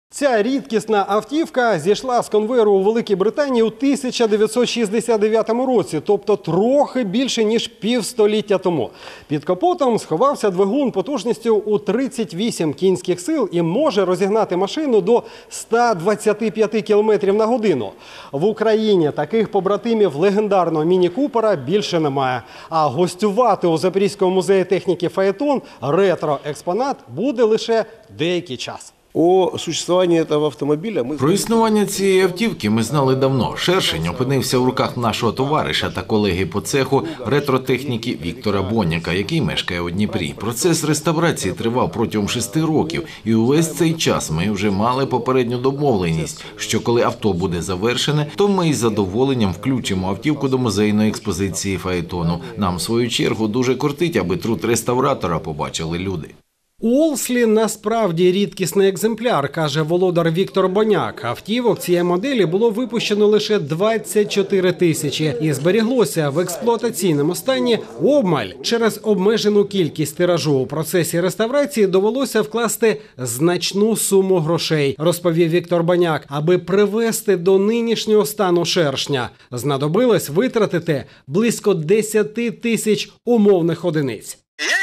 Ця рідкісна автівка зійшла з конвейеру у Великій Британії у 1969 році, тобто трохи більше, ніж півстоліття тому. Під капотом сховався двигун потужністю у 38 кінських сил і може розігнати машину до 125 км на годину. В Україні таких побратимів легендарного міні-купера більше немає. А гостювати у Запорізькому музеї техніки «Фаетон» ретро-експонат буде лише деякий час. О существуванні цього автомобіля ми... Про існування цієї автівки ми знали давно. Шершень опинився в руках нашого товариша та колеги по цеху ретротехніки Віктора Боняка, який мешкає у Дніпрі. Процес реставрації тривав протягом 6 років, і увесь цей час ми вже мали попередню домовленість, що коли авто буде завершене, то ми із задоволенням включимо автівку до музейної експозиції «Фаетону». Нам, в свою чергу, дуже кортить, аби труд реставратора побачили люди. Олслі насправді рідкісний екземпляр, каже володар Віктор Боняк. Автівок цієї моделі було випущено лише 24 тисячі і зберіглося в експлуатаційному стані обмаль. Через обмежену кількість тиражу у процесі реставрації довелося вкласти значну суму грошей, розповів Віктор Боняк. Аби привести до нинішнього стану шершня, знадобилось витратити близько 10 тисяч умовних одиниць.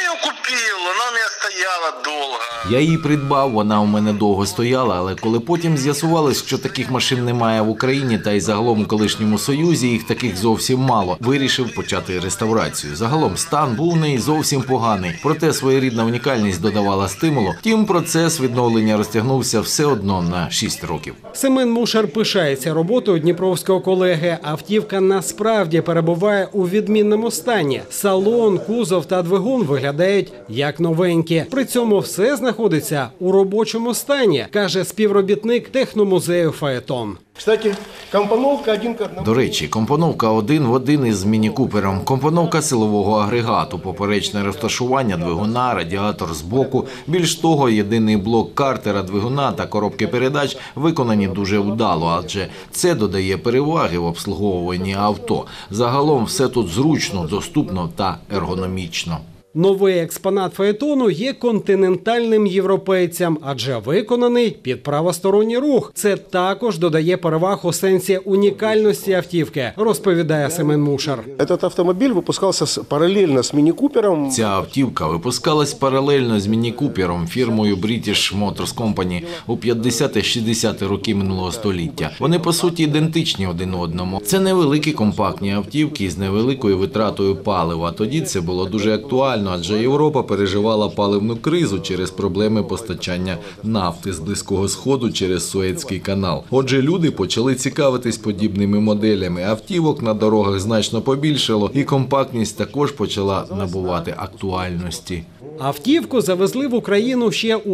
Я її придбав, вона у мене довго стояла, але коли потім з'ясувалось, що таких машин немає в Україні та й загалом у колишньому Союзі їх таких зовсім мало, вирішив почати реставрацію. Загалом стан був у неї зовсім поганий, проте своєрідна унікальність додавала стимулу. Втім, процес відновлення розтягнувся все одно на 6 років. Семен Мушар пишається роботою дніпровського колеги. Автівка насправді перебуває у відмінному стані. Салон, кузов та двигун виглядають як новенькі. При цьому все знаходиться у робочому стані, каже співробітник техномузею «Фаетон». Кстати, компоновка один к одному. До речі, компоновка один в один із міні-купером. Компоновка силового агрегату, поперечне розташування двигуна, радіатор збоку. Більш того, єдиний блок картера двигуна та коробки передач виконані дуже вдало, адже це додає переваги в обслуговуванні авто. Загалом все тут зручно, доступно та ергономічно. Новий експонат «Фаетону» є континентальним європейцям, адже виконаний під правосторонній рух. Це також додає переваг у сенсі унікальності автівки, розповідає Семен Мушар. Цей автомобіль випускався паралельно з міні-купером. Ця автівка випускалась паралельно з міні-купером фірмою British Motors Company у 50-60-ті роки минулого століття. Вони, по суті, ідентичні один одному. Це невеликі компактні автівки з невеликою витратою палива. Тоді це було дуже актуально, адже Європа переживала паливну кризу через проблеми постачання нафти з Близького Сходу через Суецький канал. Отже, люди почали цікавитись подібними моделями. Автівок на дорогах значно побільшало, і компактність також почала набувати актуальності. Автівку завезли в Україну ще у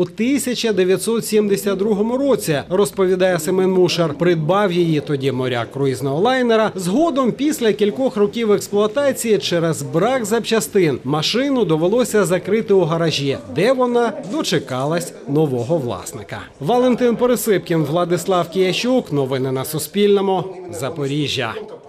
1972 році, розповідає Семен Мушар. Придбав її тоді моряк круїзного лайнера. Згодом, після кількох років експлуатації, через брак запчастин, машину довелося закрити у гаражі, де вона дочекалась нового власника. Валентин Пересипкін, Владислав Киящук. Новини на Суспільному. Запоріжжя.